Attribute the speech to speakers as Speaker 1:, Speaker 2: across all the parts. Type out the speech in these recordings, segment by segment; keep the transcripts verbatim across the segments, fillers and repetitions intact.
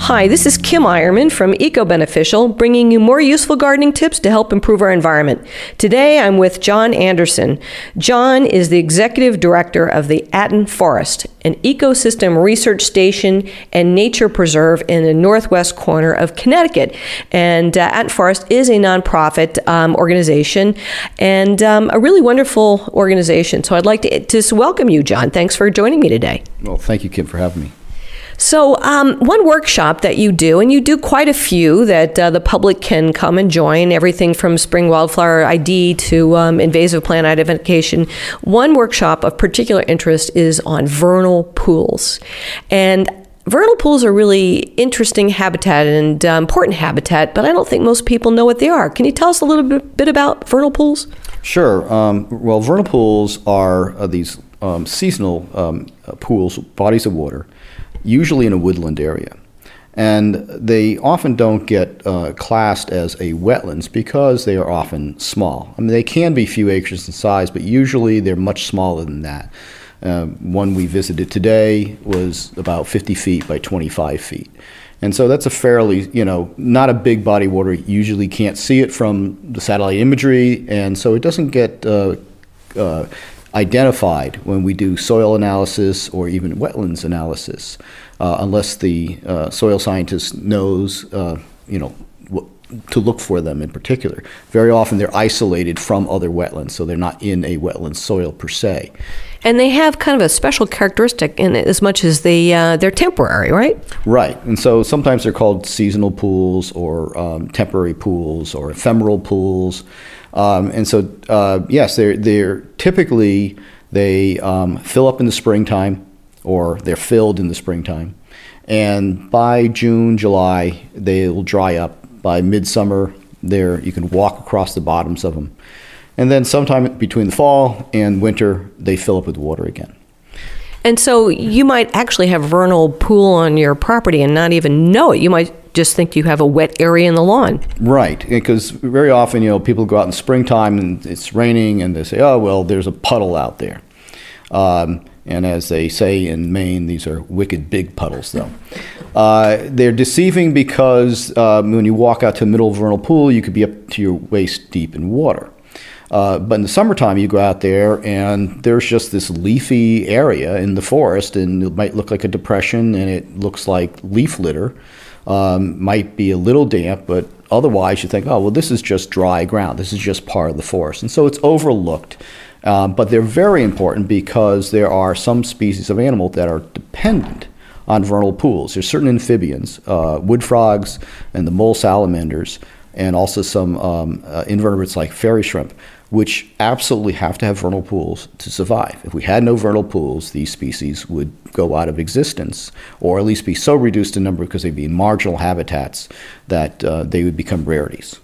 Speaker 1: Hi, this is Kim Eierman from EcoBeneficial, bringing you more useful gardening tips to help improve our environment. Today, I'm with John Anderson. John is the Executive Director of the Aton Forest, an ecosystem research station and nature preserve in the northwest corner of Connecticut. And uh, Aton Forest is a nonprofit um, organization and um, a really wonderful organization. So I'd like to just welcome you, John. Thanks for joining me today.
Speaker 2: Well, thank you, Kim, for having me.
Speaker 1: So um, one workshop that you do, and you do quite a few that uh, the public can come and join, everything from spring wildflower I D to um, invasive plant identification. One workshop of particular interest is on vernal pools. And vernal pools are really interesting habitat and uh, important habitat, but I don't think most people know what they are. Can you tell us a little bit, bit about vernal pools?
Speaker 2: Sure. Um, well, vernal pools are uh, these um, seasonal um, pools, bodies of water, usually in a woodland area. And they often don't get uh, classed as a wetlands because they are often small. I mean, they can be a few acres in size, but usually they're much smaller than that. Uh, one we visited today was about fifty feet by twenty-five feet. And so that's a fairly, you know, not a big body of water. You usually can't see it from the satellite imagery, and so it doesn't get uh, uh, identified when we do soil analysis or even wetlands analysis, uh, unless the uh, soil scientist knows, uh, you know, what to look for them in particular. Very often they're isolated from other wetlands, so they're not in a wetland soil per se.
Speaker 1: And they have kind of a special characteristic in it as much as they, uh, they're temporary, right?
Speaker 2: Right. And so sometimes they're called seasonal pools or um, temporary pools or ephemeral pools. Um, and so, uh, yes, they're, they're typically, they um, fill up in the springtime, or they're filled in the springtime. And by June, July, they'll dry up. By midsummer, there you can walk across the bottoms of them. And then sometime between the fall and winter, they fill up with water again.
Speaker 1: And so you might actually have a vernal pool on your property and not even know it. You might just think you have a wet area in the lawn.
Speaker 2: Right, because very often, you know, people go out in springtime and it's raining and they say, oh, well, there's a puddle out there. Um, and as they say in Maine, these are wicked big puddles, though. Uh, they're deceiving because um, when you walk out to a middle vernal pool, you could be up to your waist deep in water. Uh, but in the summertime, you go out there and there's just this leafy area in the forest, and it might look like a depression, and it looks like leaf litter. Um, might be a little damp, but otherwise you think, oh, well, this is just dry ground. This is just part of the forest. And so it's overlooked. Um, but they're very important because there are some species of animal that are dependent on vernal pools. There's certain amphibians, uh, wood frogs and the mole salamanders, and also some um, uh, invertebrates like fairy shrimp, which absolutely have to have vernal pools to survive. If we had no vernal pools, these species would go out of existence, or at least be so reduced in number because they'd be in marginal habitats that uh, they would become rarities.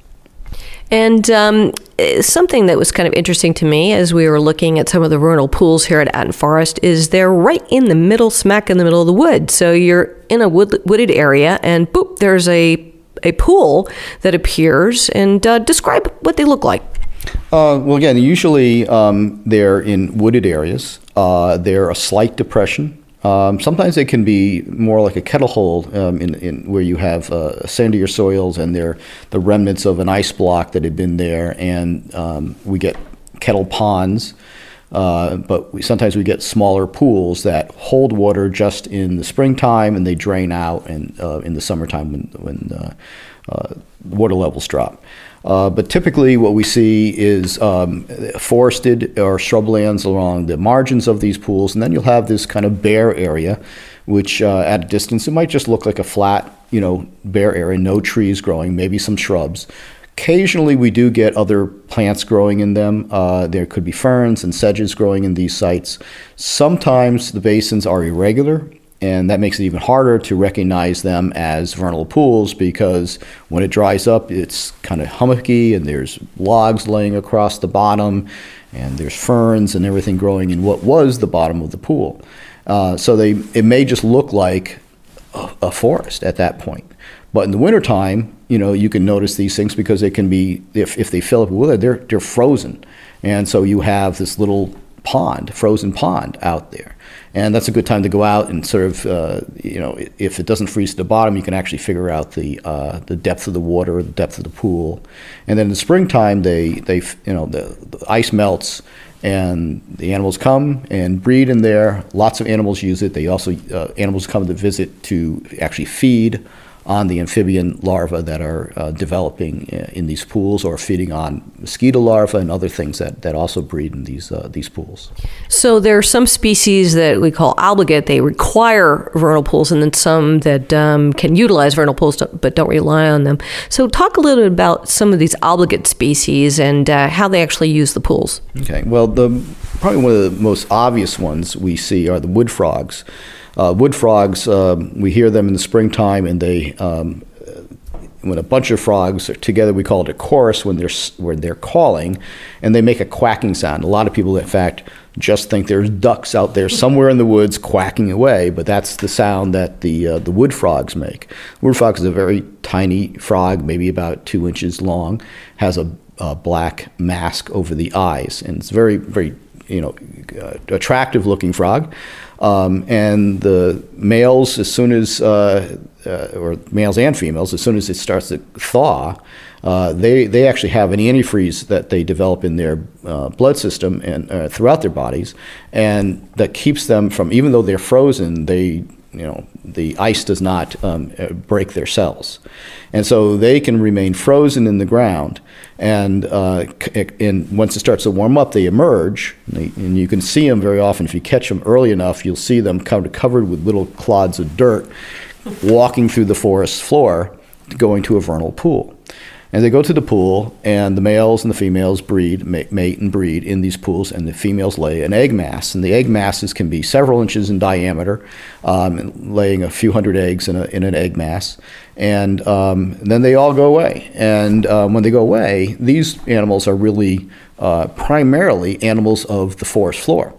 Speaker 1: And um, something that was kind of interesting to me as we were looking at some of the vernal pools here at Aton Forest is they're right in the middle, smack in the middle of the wood. So you're in a wood, wooded area, and boop, there's a, a pool that appears. And uh, describe what they look like.
Speaker 2: Uh, well, again, usually um, they're in wooded areas. Uh, they're a slight depression. Um, sometimes they can be more like a kettle hole um, in, in where you have uh, sandier soils and they're the remnants of an ice block that had been there, and um, we get kettle ponds, uh, but we, sometimes we get smaller pools that hold water just in the springtime and they drain out and, uh, in the summertime when, when uh, uh, water levels drop. Uh, but typically what we see is um, forested or shrublands along the margins of these pools, and then you'll have this kind of bare area, which uh, at a distance it might just look like a flat, you know, bare area, no trees growing, maybe some shrubs. Occasionally we do get other plants growing in them. Uh, there could be ferns and sedges growing in these sites. Sometimes the basins are irregular, and that makes it even harder to recognize them as vernal pools because when it dries up, it's kind of hummocky and there's logs laying across the bottom and there's ferns and everything growing in what was the bottom of the pool. Uh, so they, it may just look like a, a forest at that point. But in the wintertime, you know, you can notice these things because they can be, if, if they fill up with water, they're, they're frozen. And so you have this little pond, frozen pond out there. And that's a good time to go out and sort of, uh, you know, if it doesn't freeze at the bottom, you can actually figure out the uh, the depth of the water, the depth of the pool. And then in the springtime, they, they you know, the, the ice melts and the animals come and breed in there. Lots of animals use it. They also, uh, animals come to visit to actually feed on the amphibian larvae that are uh, developing in these pools, or feeding on mosquito larvae and other things that, that also breed in these uh, these pools.
Speaker 1: So there are some species that we call obligate. They require vernal pools, and then some that um, can utilize vernal pools but don't rely on them. So talk a little bit about some of these obligate species and uh, how they actually use the pools. Okay.
Speaker 2: Well, the probably one of the most obvious ones we see are the wood frogs. Uh, wood frogs, um, we hear them in the springtime, and they, um, when a bunch of frogs are together, we call it a chorus when they're when they're calling, and they make a quacking sound. A lot of people, in fact, just think there's ducks out there somewhere in the woods quacking away, but that's the sound that the uh, the wood frogs make. Wood frog is a very tiny frog, maybe about two inches long, has a, a black mask over the eyes, and it's very, very, you know, uh, attractive looking frog. Um, and the males, as soon as, uh, uh, or males and females, as soon as it starts to thaw, uh, they, they actually have an antifreeze that they develop in their uh, blood system and uh, throughout their bodies, and that keeps them from, even though they're frozen, they, you know, the ice does not um, break their cells. And so they can remain frozen in the ground, and, uh, and once it starts to warm up, they emerge, and, they, and you can see them very often. If you catch them early enough, you'll see them covered, covered with little clods of dirt, walking through the forest floor, going to a vernal pool. And they go to the pool, and the males and the females breed, mate and breed in these pools, and the females lay an egg mass. And the egg masses can be several inches in diameter, um, laying a few hundred eggs in, a, in an egg mass. And, um, and then they all go away. And um, when they go away, these animals are really uh, primarily animals of the forest floor.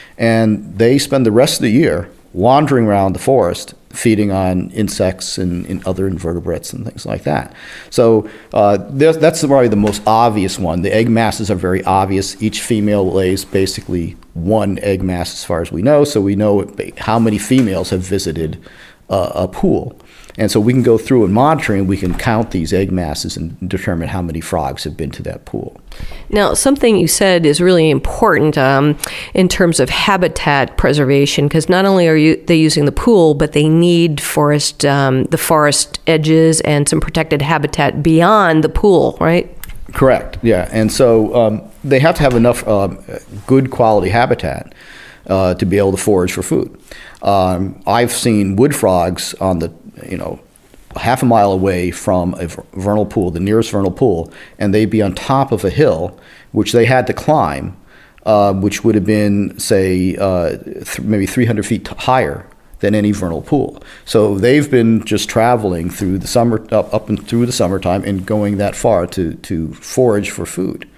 Speaker 2: And they spend the rest of the year wandering around the forest, feeding on insects and, and other invertebrates and things like that. So uh, that's probably the most obvious one. The egg masses are very obvious. Each female lays basically one egg mass as far as we know, so we know how many females have visited uh, a pool. And so we can go through and monitoring, we can count these egg masses and determine how many frogs have been to that pool.
Speaker 1: Now, something you said is really important um, in terms of habitat preservation, because not only are you, they using the pool, but they need forest, um, the forest edges and some protected habitat beyond the pool, right?
Speaker 2: Correct, yeah. And so um, they have to have enough um, good quality habitat uh, to be able to forage for food. Um, I've seen wood frogs on the, you know, half a mile away from a vernal pool, the nearest vernal pool, and they'd be on top of a hill, which they had to climb, uh, which would have been, say, uh, th maybe three hundred feet higher than any vernal pool. So they've been just traveling through the summer, up, up and through the summertime, and going that far to, to forage for food.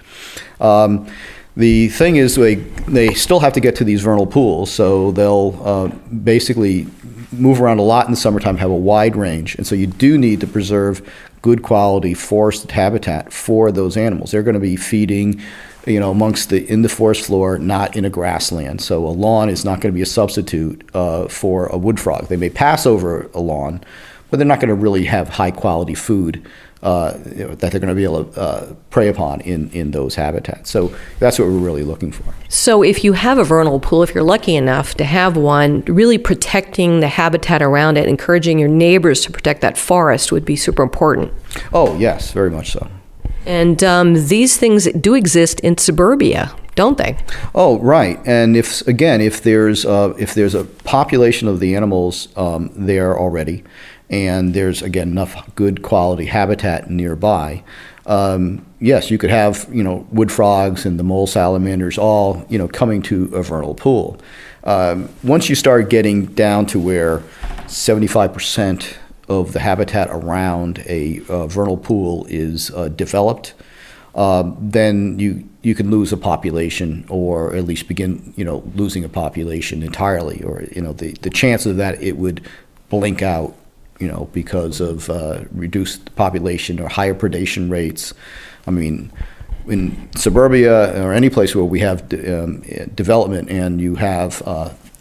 Speaker 2: Um, The thing is, they, they still have to get to these vernal pools, so they'll uh, basically move around a lot in the summertime, have a wide range, and so you do need to preserve good quality forested habitat for those animals. They're going to be feeding, you know, amongst the, in the forest floor, not in a grassland. So a lawn is not going to be a substitute uh, for a wood frog. They may pass over a lawn, but they're not going to really have high quality food Uh, you know, that they're going to be able to uh, prey upon in, in those habitats. So that's what we're really looking for.
Speaker 1: So if you have a vernal pool, if you're lucky enough to have one, really protecting the habitat around it, encouraging your neighbors to protect that forest would be super important.
Speaker 2: Oh, yes, very much so.
Speaker 1: And um, these things do exist in suburbia, don't they?
Speaker 2: Oh, right. And if, again, if there's, uh, if there's a population of the animals um, there already, and there's, again, enough good quality habitat nearby, um, yes, you could have, you know, wood frogs and the mole salamanders all, you know, coming to a vernal pool. Um, once you start getting down to where seventy-five percent of the habitat around a uh, vernal pool is uh, developed, uh, then you you can lose a population, or at least begin, you know, losing a population entirely, or, you know, the, the chance of that it would blink out, you know, because of uh, reduced population or higher predation rates. I mean, in suburbia or any place where we have de um, development, and you have uh,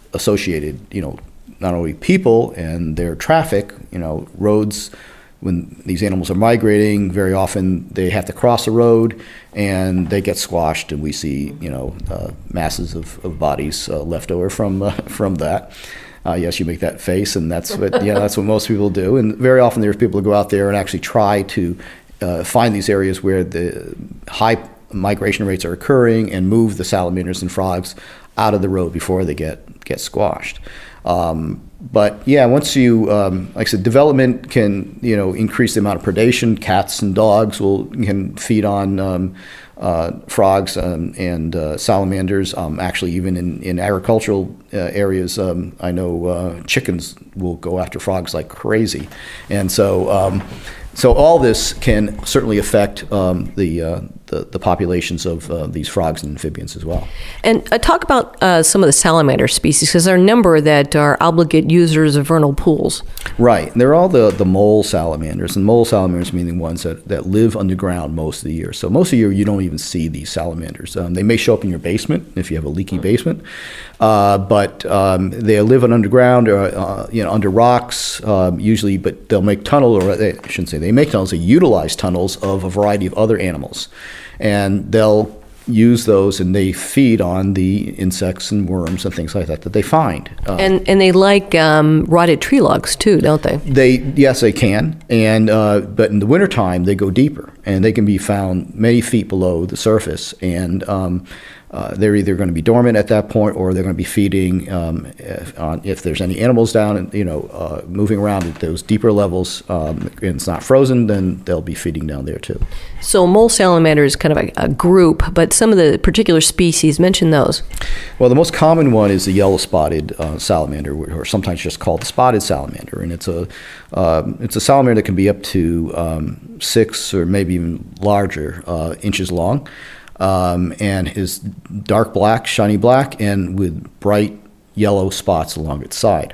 Speaker 2: associated, you know, not only people and their traffic, you know, roads. When these animals are migrating, very often they have to cross a road and they get squashed, and we see, you know, uh, masses of, of bodies uh, left over from uh, from that. Uh, yes, you make that face, and that's what yeah, that's what most people do. And very often there's people who go out there and actually try to uh, find these areas where the high migration rates are occurring and move the salamanders and frogs out of the road before they get get squashed. Um, But yeah, once you, um, like I said, development can, you know, increase the amount of predation. Cats and dogs will can feed on um, uh, frogs um, and uh, salamanders. Um, actually, even in, in agricultural uh, areas, um, I know uh, chickens will go after frogs like crazy. And so, um, so all this can certainly affect um, the, uh, the the populations of uh, these frogs and amphibians as well.
Speaker 1: And uh, talk about uh, some of the salamander species, because there are a number that are obligate users of vernal pools.
Speaker 2: Right. And they're all the, the mole salamanders. And mole salamanders mean the ones that, that live underground most of the year. So most of the year, you don't even see these salamanders. Um, they may show up in your basement if you have a leaky basement. Uh, but um, they live on underground or uh, you know, under rocks um, usually, but they'll make tunnels, or they, I shouldn't say they make tunnels, they utilize tunnels of a variety of other animals. And they'll use those, and they feed on the insects and worms and things like that that they find. Uh,
Speaker 1: and and they like um, rotted tree logs too, don't they?
Speaker 2: They yes, they can. And uh, but in the wintertime, they go deeper, and they can be found many feet below the surface. And um, uh, they're either going to be dormant at that point, or they're going to be feeding um, if, on, if there's any animals down and you know uh, moving around at those deeper levels, um, and it's not frozen, then they'll be feeding down there too.
Speaker 1: So mole salamander is kind of a, a group, but some of the particular species, mention those.
Speaker 2: Well, the most common one is the yellow-spotted uh, salamander, or sometimes just called the spotted salamander, and it's a uh, it's a salamander that can be up to um, six or maybe even larger uh, inches long, um, and is dark black, shiny black, and with bright yellow spots along its side.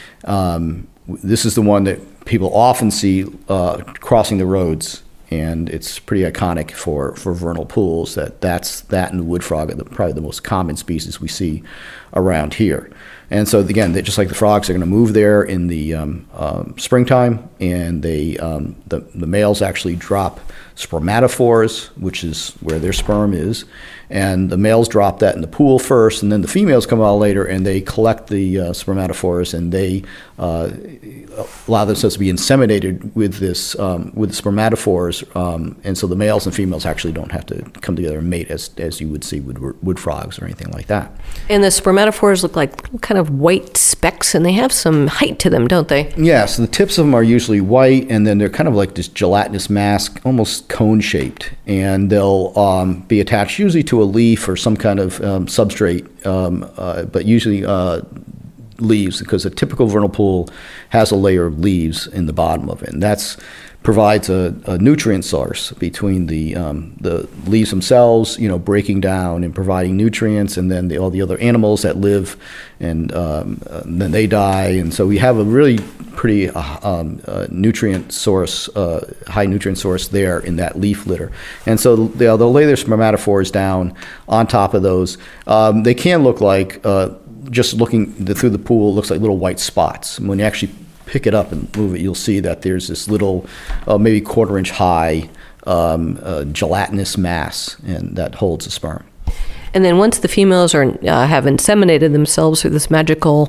Speaker 2: Um, this is the one that people often see uh, crossing the roads. And it's pretty iconic for, for vernal pools. That that's that and the wood frog are the, probably the most common species we see around here. And so again, they, just like the frogs, they're going to move there in the um, um, springtime, and they um, the the males actually drop spermatophores, which is where their sperm is, and the males drop that in the pool first, and then the females come out later, and they collect the uh, spermatophores, and they uh, allow themselves to be inseminated with this um, with the spermatophores, um, and so the males and females actually don't have to come together and mate as as you would see with wood frogs or anything like that.
Speaker 1: And the spermatophores look like kind of white specks, and they have some height to them, don't they?
Speaker 2: Yeah, so the tips of them are usually white, and then they're kind of like this gelatinous mass, almost cone-shaped, and they'll um, be attached usually to a leaf or some kind of um, substrate, um, uh, but usually uh, leaves, because a typical vernal pool has a layer of leaves in the bottom of it, and that's provides a, a nutrient source between the um, the leaves themselves, you know, breaking down and providing nutrients, and then the, all the other animals that live, and, um, uh, and then they die, and so we have a really pretty uh, um, uh, nutrient source, uh, high nutrient source there in that leaf litter, and so they'll, they'll lay their spermatophores down on top of those. Um, they can look like uh, just looking the, through the pool, it looks like little white spots. And when you actually pick it up and move it, you'll see that there's this little, uh, maybe quarter inch high um, uh, gelatinous mass, and that holds the sperm.
Speaker 1: And then once the females are uh, have inseminated themselves through this magical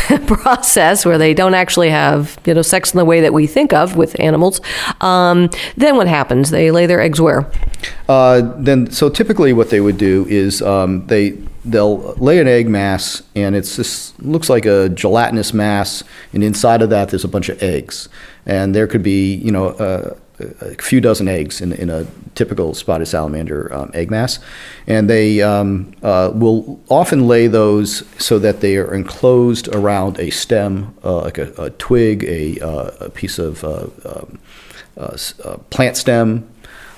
Speaker 1: process where they don't actually have, you know, sex in the way that we think of with animals, um, then what happens? They lay their eggs where?
Speaker 2: Uh, then, so typically what they would do is um, they they'll lay an egg mass, and it's this looks like a gelatinous mass, and inside of that there's a bunch of eggs, and there could be, you know, uh, a few dozen eggs in, in a typical spotted salamander um, egg mass, and they um, uh, will often lay those so that they are enclosed around a stem, uh, like a, a twig, a, uh, a piece of uh, um, uh, uh, plant stem.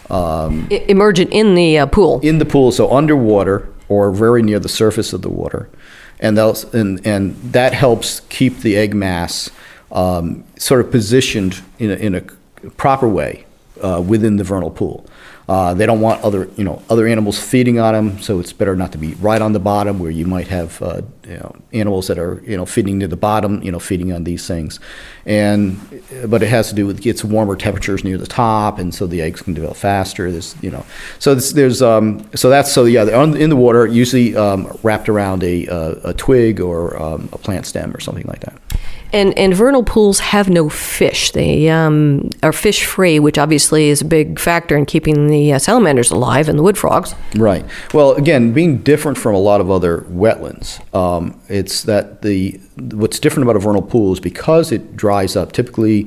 Speaker 2: Um,
Speaker 1: Emergent in the uh, pool.
Speaker 2: In the pool, so underwater or very near the surface of the water, and they'll, and and that helps keep the egg mass um, sort of positioned in a, in a proper way uh, within the vernal pool. Uh, they don't want other, you know, other animals feeding on them, so it's better not to be right on the bottom where you might have, uh, you know, animals that are, you know, feeding near the bottom, you know, feeding on these things. And, but it has to do with, it's warmer temperatures near the top, and so the eggs can develop faster. There's, you know, so this, there's, um, so that's, so yeah, they're on, in the water, usually um, wrapped around a, a, a twig or um, a plant stem or something like that.
Speaker 1: And, and vernal pools have no fish. They um, are fish-free, which obviously is a big factor in keeping the uh, salamanders alive and the wood frogs.
Speaker 2: Right. Well, again, being different from a lot of other wetlands, um, it's that the what's different about a vernal pool is because it dries up. Typically,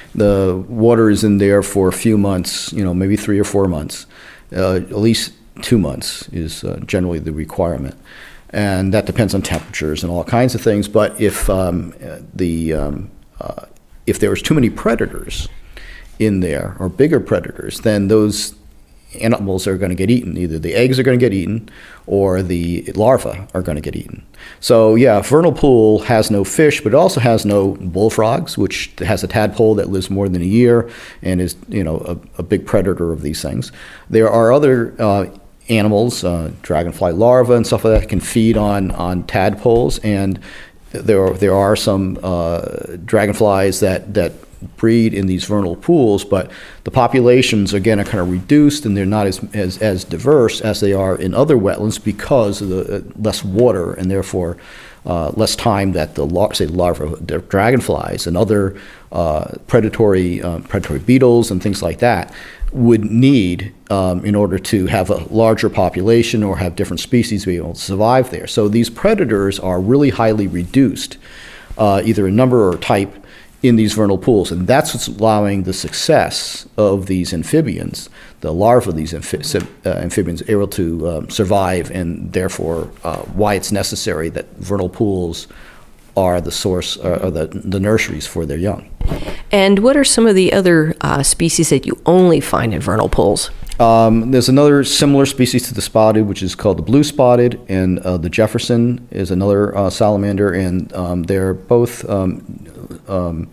Speaker 2: the water is in there for a few months, you know, maybe three or four months. Uh, at least two months is uh, generally the requirement. And that depends on temperatures and all kinds of things. But if um, the um, uh, if there was too many predators in there, or bigger predators, then those animals are going to get eaten. Either the eggs are going to get eaten, or the larvae are going to get eaten. So yeah, vernal pool has no fish, but it also has no bullfrogs, which has a tadpole that lives more than a year and is, you know, a, a big predator of these things. There are other uh, animals, uh, dragonfly larvae and stuff like that, can feed on on tadpoles, and there are, there are some uh, dragonflies that that breed in these vernal pools, but the populations again are kind of reduced, and they're not as as, as diverse as they are in other wetlands because of the uh, less water, and therefore uh, less time that the lar say larvae of dragonflies and other uh, predatory uh, predatory beetles and things like that would need um, in order to have a larger population or have different species be able to survive there. So these predators are really highly reduced, uh, either in number or type, in these vernal pools, and that's what's allowing the success of these amphibians, the larvae of these amphi uh, amphibians, able to um, survive, and therefore uh, why it's necessary that vernal pools are the source, uh, or the, the nurseries for their young.
Speaker 1: And what are some of the other uh, species that you only find in vernal pools?
Speaker 2: Um, there's another similar species to the spotted, which is called the blue spotted, and uh, the Jefferson is another uh, salamander, and um, they're both, um, um,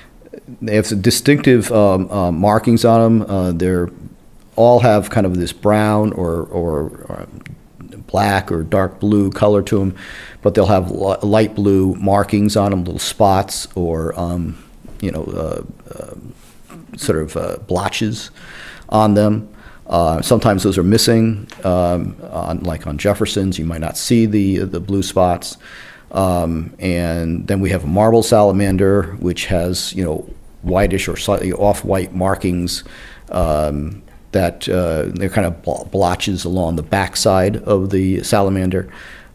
Speaker 2: they have distinctive um, uh, markings on them. Uh, they're all have kind of this brown or, or, or black or dark blue color to them, but they'll have light blue markings on them, little spots, or um, you know, uh, uh, sort of uh, blotches on them. Uh, sometimes those are missing. Um, on, like on Jefferson's, you might not see the the blue spots. Um, and then we have a marble salamander, which has, you know, whitish or slightly off-white markings. Um, that uh, they're kind of blotches along the backside of the salamander.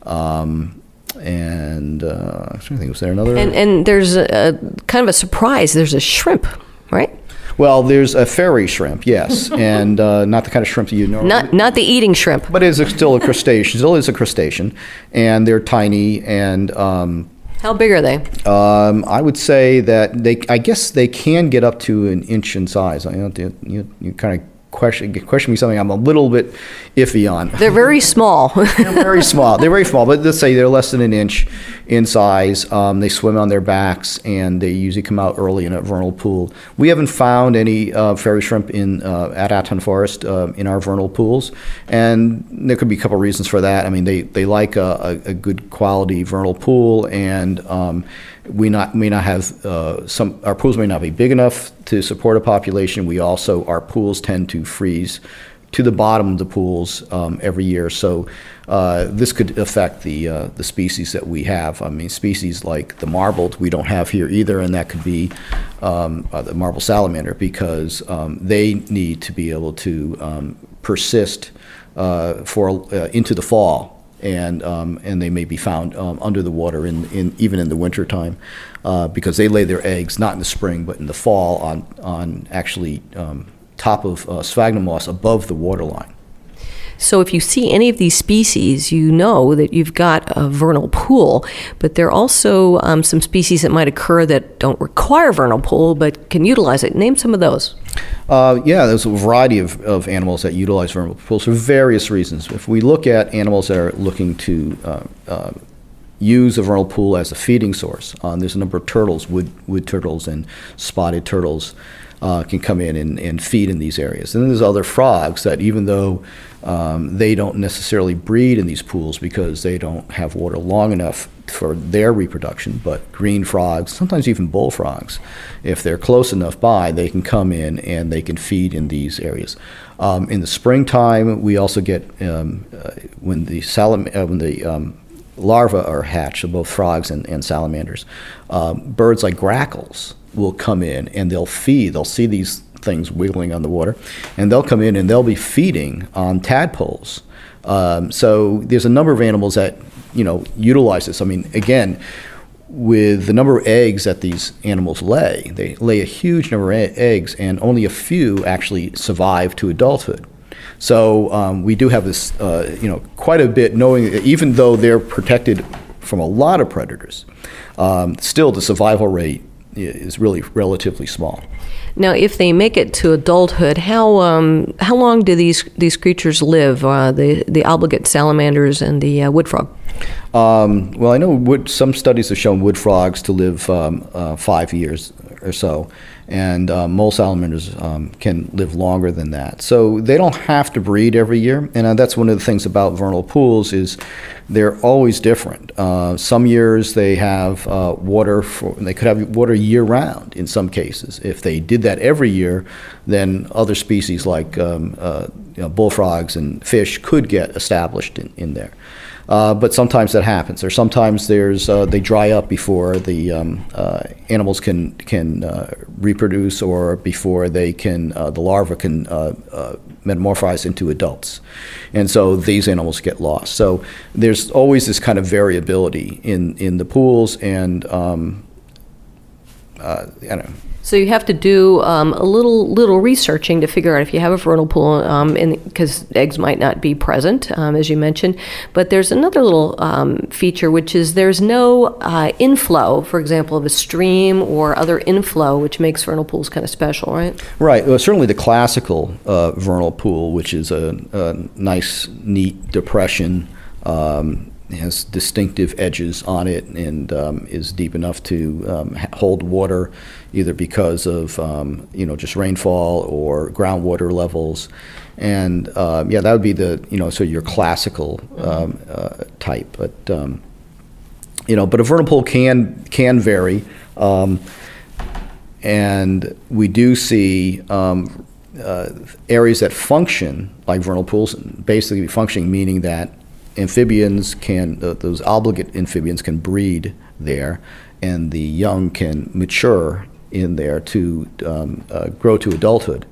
Speaker 2: Um, and uh, I think was there another?
Speaker 1: And, and there's a, a kind of a surprise. There's a shrimp, right?
Speaker 2: Well, there's a fairy shrimp, yes, and uh, not the kind of shrimp that you know.
Speaker 1: Not not the eating shrimp.
Speaker 2: But it is still a crustacean. Still is a crustacean, and they're tiny. And um,
Speaker 1: how big are they?
Speaker 2: Um, I would say that they. I guess they can get up to an inch in size. I, you, know, you, you kind of question question me something I'm a little bit iffy on.
Speaker 1: They're very small.
Speaker 2: They're very small. They're very small, but let's say they're less than an inch in size. Um, they swim on their backs, and they usually come out early in a vernal pool. We haven't found any uh, fairy shrimp in uh, at Aton Forest uh, in our vernal pools, and there could be a couple reasons for that. I mean, they they like a, a, a good quality vernal pool, and um, we not may not have uh, some. Our pools may not be big enough to support a population. We also our pools tend to freeze to the bottom of the pools um, every year, so uh, this could affect the uh, the species that we have. I mean, species like the marbled we don't have here either, and that could be um, uh, the marble salamander, because um, they need to be able to um, persist uh, for uh, into the fall, and um, and they may be found um, under the water in, in even in the winter time, uh, because they lay their eggs not in the spring but in the fall on on actually. Um, top of uh, sphagnum moss above the waterline.
Speaker 1: So if you see any of these species, you know that you've got a vernal pool, but there are also um, some species that might occur that don't require vernal pool but can utilize it. Name some of those.
Speaker 2: Uh, yeah, there's a variety of, of animals that utilize vernal pools for various reasons. If we look at animals that are looking to uh, uh, use a vernal pool as a feeding source, um, there's a number of turtles, wood, wood turtles and spotted turtles, uh, can come in and, and feed in these areas. And then there's other frogs that, even though um, they don't necessarily breed in these pools because they don't have water long enough for their reproduction, but green frogs, sometimes even bullfrogs, if they're close enough by, they can come in and they can feed in these areas. Um, in the springtime, we also get, um, uh, when the, salam uh, when the um, larvae are hatched, so both frogs and, and salamanders, um, birds like grackles will come in and they'll feed. They'll see these things wiggling on the water, and they'll come in and they'll be feeding on tadpoles. Um, so there's a number of animals that, you know, utilize this. I mean, again, with the number of eggs that these animals lay, they lay a huge number of e eggs, and only a few actually survive to adulthood. So um, we do have this, uh, you know, quite a bit, knowing that even though they're protected from a lot of predators, um, still the survival rate is really relatively small.
Speaker 1: Now, if they make it to adulthood, how um, how long do these these creatures live? Uh, the the obligate salamanders and the uh, wood frog.
Speaker 2: Um, well, I know wood, some studies have shown wood frogs to live um, uh, five years or so, and uh, mole salamanders um, can live longer than that. So they don't have to breed every year, and uh, that's one of the things about vernal pools is they're always different. Uh, some years they have uh, water for, they could have water year-round in some cases. If they did that every year, then other species like um, uh, you know, bullfrogs and fish could get established in, in there. Uh, but sometimes that happens, or sometimes there's uh, they dry up before the um, uh, animals can can uh, reproduce, or before they can uh, the larvae can uh, uh, metamorphose into adults, and so these animals get lost. So there's always this kind of variability in in the pools, and um, uh, I don't know.
Speaker 1: So you have to do um, a little little researching to figure out if you have a vernal pool, um, because eggs might not be present, um, as you mentioned. But there's another little um, feature, which is there's no uh, inflow, for example, of a stream or other inflow, which makes vernal pools kind of special, right?
Speaker 2: Right. Well, certainly the classical uh, vernal pool, which is a, a nice, neat depression, um, has distinctive edges on it, and um, is deep enough to um, hold water, either because of um, you know just rainfall or groundwater levels, and uh, yeah, that would be the you know so your classical um, uh, type. But um, you know, but a vernal pool can can vary, um, and we do see um, uh, areas that function like vernal pools, basically functioning, meaning that amphibians can, uh, those obligate amphibians can breed there, and the young can mature in there to um, uh, grow to adulthood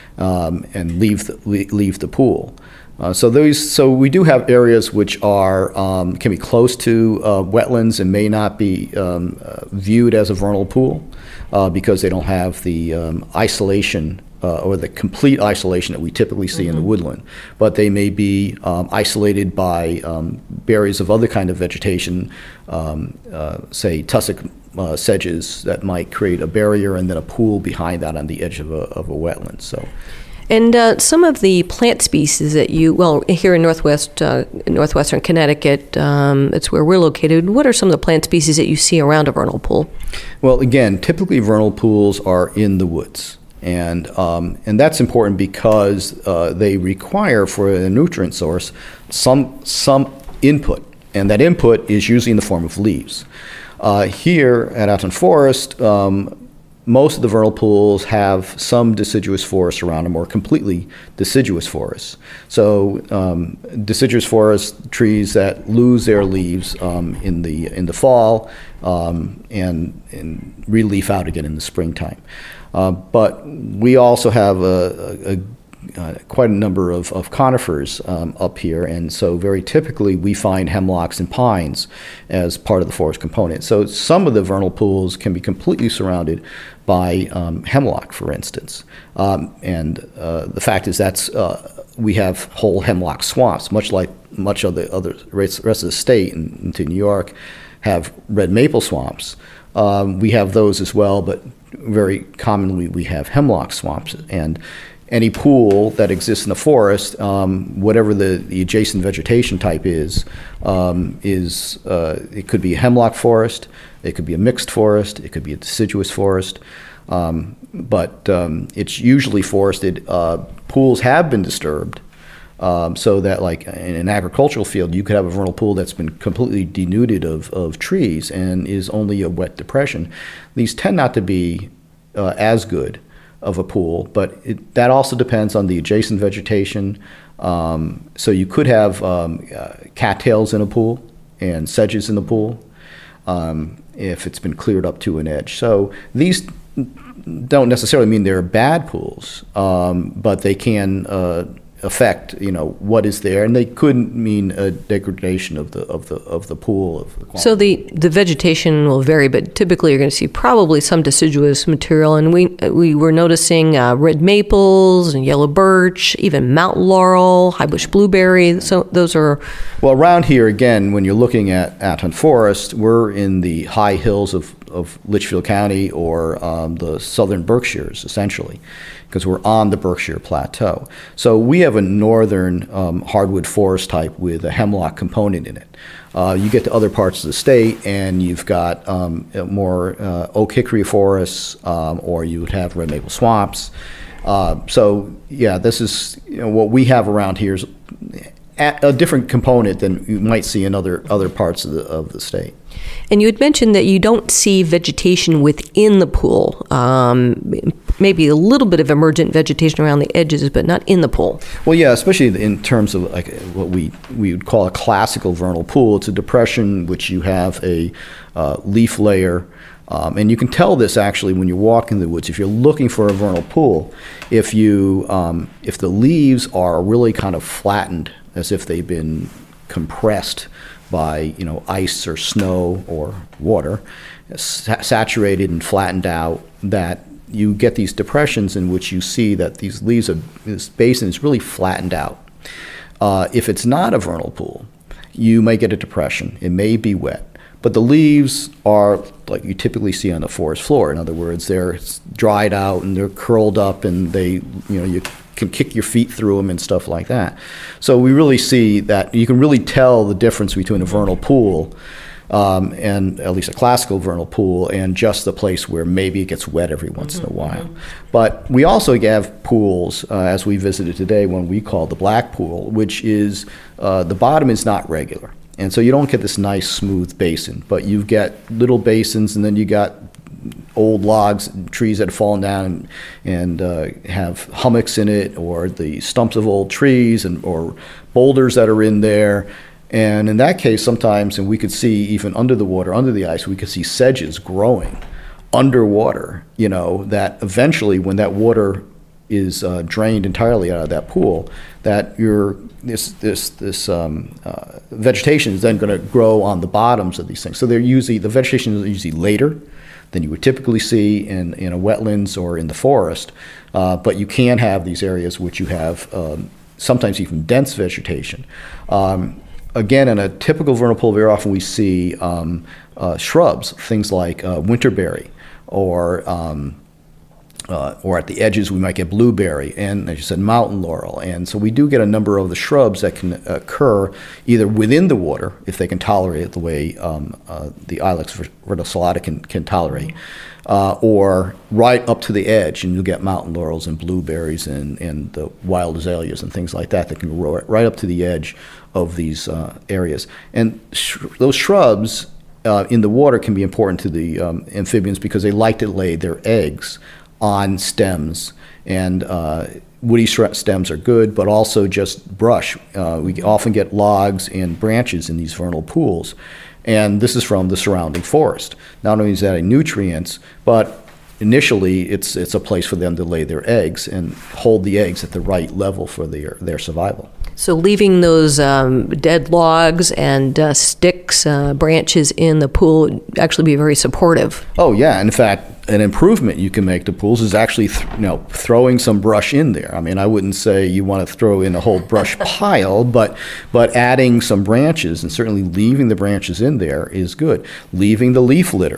Speaker 2: um, and leave the, leave the pool. Uh, so those, so we do have areas which are um, can be close to uh, wetlands and may not be um, uh, viewed as a vernal pool uh, because they don't have the um, isolation Uh, or the complete isolation that we typically see mm-hmm. in the woodland, but they may be um, isolated by um, berries of other kind of vegetation, um, uh, say tussock uh, sedges that might create a barrier and then a pool behind that on the edge of a, of a wetland. So.
Speaker 1: And uh, some of the plant species that you, well, here in northwest, uh, northwestern Connecticut, um, that's where we're located, what are some of the plant species that you see around a vernal pool?
Speaker 2: Well, again, typically vernal pools are in the woods. And, um, and that's important because uh, they require for a nutrient source some, some input, and that input is usually in the form of leaves. Uh, here at Aton Forest, um, most of the vernal pools have some deciduous forest around them, or completely deciduous forests. So um, deciduous forest trees that lose their leaves um, in the in the fall um, and, and re-leaf out again in the springtime. Uh, but we also have a, a, a, uh, quite a number of, of conifers um, up here, and so very typically we find hemlocks and pines as part of the forest component. So some of the vernal pools can be completely surrounded by um, hemlock, for instance. Um, and uh, the fact is that's uh, we have whole hemlock swamps, much like much of the other rest of the state and into New York have red maple swamps. Um, we have those as well, but very commonly we have hemlock swamps, and any pool that exists in the forest, um, whatever the, the adjacent vegetation type is, um, is uh, it could be a hemlock forest, it could be a mixed forest, it could be a deciduous forest, Um, but um, it's usually forested. Uh, pools have been disturbed. Um, so that, like in an agricultural field, you could have a vernal pool that's been completely denuded of, of trees and is only a wet depression. These tend not to be uh, as good of a pool, but it, that also depends on the adjacent vegetation. Um, so you could have um, uh, cattails in a pool and sedges in the pool um, if it's been cleared up to an edge. So these don't necessarily mean they're bad pools, um, but they can uh, affect, you know, what is there, and they could mean a degradation of the of the of the pool. Of the
Speaker 1: so the the vegetation will vary, but typically you're going to see probably some deciduous material, and we we were noticing uh, red maples and yellow birch, even mountain laurel, high bush blueberry. So those are
Speaker 2: well around here again. When you're looking at Aton Forest, we're in the high hills of of Litchfield County or um, the southern Berkshires, essentially, because we're on the Berkshire Plateau. So we have a northern um, hardwood forest type with a hemlock component in it. Uh, you get to other parts of the state and you've got um, more uh, oak hickory forests, um, or you would have red maple swamps. Uh, so yeah, this is, you know, what we have around here is a different component than you might see in other other parts of the of the state.
Speaker 1: And you had mentioned that you don't see vegetation within the pool. Um, maybe a little bit of emergent vegetation around the edges, but not in the pool.
Speaker 2: Well, yeah, especially in terms of like what we we would call a classical vernal pool. It's a depression which you have a uh, leaf layer. Um, and you can tell this actually when you walk in the woods. If you're looking for a vernal pool, if you um, if the leaves are really kind of flattened, as if they've been compressed by, you know, ice or snow or water, sa saturated and flattened out, that you get these depressions in which you see that these leaves, are, this basin is really flattened out. Uh, if it's not a vernal pool, you may get a depression. It may be wet. But the leaves are like you typically see on the forest floor. In other words, they're dried out and they're curled up, and they, you know, you can kick your feet through them and stuff like that. So we really see that you can really tell the difference between a vernal pool um, and at least a classical vernal pool and just the place where maybe it gets wet every once mm-hmm, in a while. Mm-hmm. But we also have pools, uh, as we visited today, one we call the black pool, which is uh, the bottom is not regular. And so you don't get this nice smooth basin, but you get little basins, and then you got old logs and trees that have fallen down and, and uh, have hummocks in it, or the stumps of old trees, and or boulders that are in there. And in that case, sometimes, and we could see even under the water, under the ice, we could see sedges growing underwater, you know, that eventually when that water is uh, drained entirely out of that pool, that your this this this um, uh, vegetation is then going to grow on the bottoms of these things. So they're usually the vegetation is usually later than you would typically see in in a wetlands or in the forest, uh, but you can have these areas which you have um, sometimes even dense vegetation. Um, again, in a typical vernal pool, very often we see um, uh, shrubs, things like uh, winterberry, or um, Uh, or at the edges we might get blueberry, and as you said, mountain laurel. And so we do get a number of the shrubs that can occur either within the water, if they can tolerate it the way um, uh, the Ilex verticillata can, can tolerate, uh, or right up to the edge, and you'll get mountain laurels and blueberries and, and the wild azaleas and things like that that can grow right up to the edge of these uh, areas. And sh those shrubs uh, in the water can be important to the um, amphibians because they like to lay their eggs on stems, and uh, woody stems are good, but also just brush. Uh, we often get logs and branches in these vernal pools, and this is from the surrounding forest. Not only is that a nutrients, but initially it's it's a place for them to lay their eggs and hold the eggs at the right level for their their survival.
Speaker 1: So leaving those um, dead logs and uh, sticks, uh, branches in the pool would actually be very supportive.
Speaker 2: Oh yeah, in fact, an improvement you can make to pools is actually th you know, throwing some brush in there. I mean, I wouldn't say you want to throw in a whole brush pile, but but adding some branches and certainly leaving the branches in there is good. Leaving the leaf litter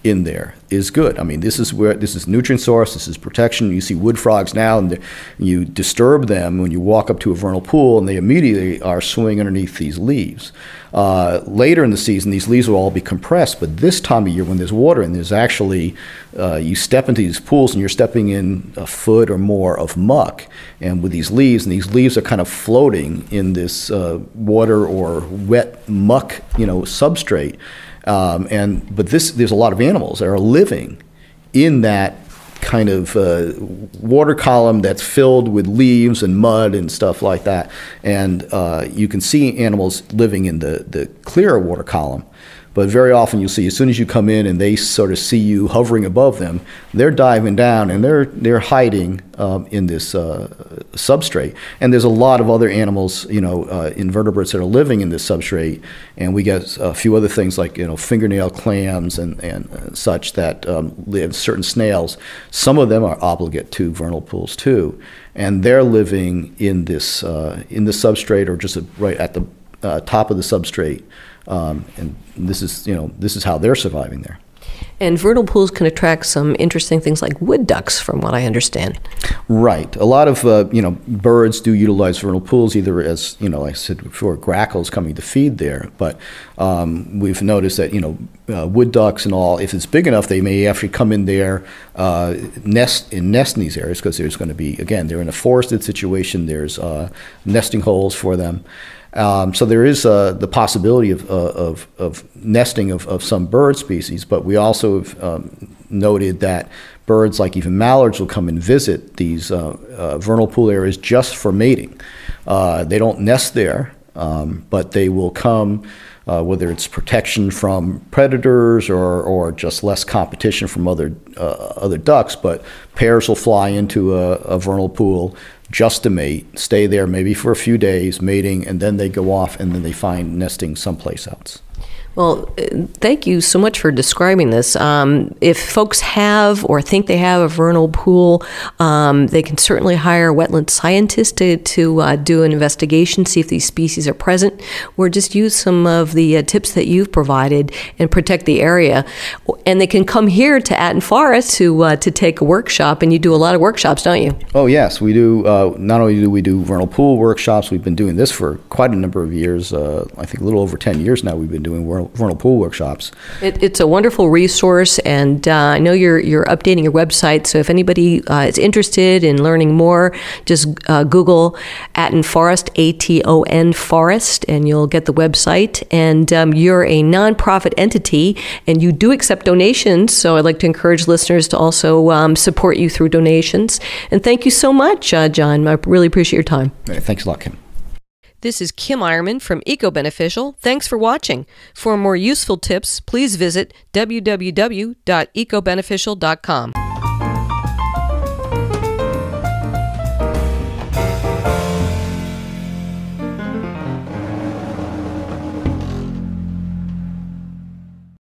Speaker 2: in there is good. I mean, this is where this is nutrient source, this is protection. You see wood frogs now, and you disturb them when you walk up to a vernal pool, and they immediately are swimming underneath these leaves. Uh, later in the season, these leaves will all be compressed, but this time of year when there's water and there's actually, uh, you step into these pools and you're stepping in a foot or more of muck, and with these leaves, and these leaves are kind of floating in this uh, water or wet muck, you know, substrate. Um, and but this, there's a lot of animals that are living in that kind of uh, water column that's filled with leaves and mud and stuff like that. And uh, you can see animals living in the, the clearer water column. But very often you'll see, as soon as you come in and they sort of see you hovering above them, they're diving down and they're they're hiding um, in this uh, substrate. And there's a lot of other animals, you know, uh, invertebrates that are living in this substrate. And we get a few other things like, you know, fingernail clams and, and uh, such that um, live, certain snails. Some of them are obligate to vernal pools too. And they're living in this, uh, in the substrate or just right at the uh, top of the substrate. Um, and this is, you know, this is how they're surviving there.
Speaker 1: And vernal pools can attract some interesting things like wood ducks, from what I understand.
Speaker 2: Right. A lot of, uh, you know, birds do utilize vernal pools either as, you know, like I said before, grackles coming to feed there. But um, we've noticed that, you know, uh, wood ducks and all, if it's big enough, they may actually come in there, uh, nest in nest in these areas, because there's going to be, again, they're in a forested situation. There's uh, nesting holes for them. Um, so there is uh, the possibility of, uh, of, of nesting of, of some bird species, but we also have um, noted that birds like even mallards will come and visit these uh, uh, vernal pool areas just for mating. Uh, they don't nest there, um, but they will come, uh, whether it's protection from predators or, or just less competition from other, uh, other ducks, but pairs will fly into a, a vernal pool just to mate, stay there maybe for a few days, mating, and then they go off and then they find nesting someplace else.
Speaker 1: Well, thank you so much for describing this. Um, if folks have or think they have a vernal pool, um, they can certainly hire a wetland scientist to, to uh, do an investigation, see if these species are present, or just use some of the uh, tips that you've provided and protect the area. And they can come here to Aton Forest to, uh, to take a workshop, and you do a lot of workshops, don't you?
Speaker 2: Oh, yes. We do. Uh, not only do we do vernal pool workshops, we've been doing this for quite a number of years. Uh, I think a little over ten years now we've been doing vernal vernal pool workshops. It,
Speaker 1: it's a wonderful resource, and uh, I know you're you're updating your website, so if anybody uh, is interested in learning more, just uh, Google Aton Forest, A T O N Forest, and you'll get the website. And um, you're a nonprofit entity, and you do accept donations, so I'd like to encourage listeners to also um, support you through donations. And thank you so much, uh, John. I really appreciate your time.
Speaker 2: Thanks a lot, Kim.
Speaker 1: This is Kim Eierman from EcoBeneficial. Thanks for watching. For more useful tips, please visit w w w dot eco beneficial dot com.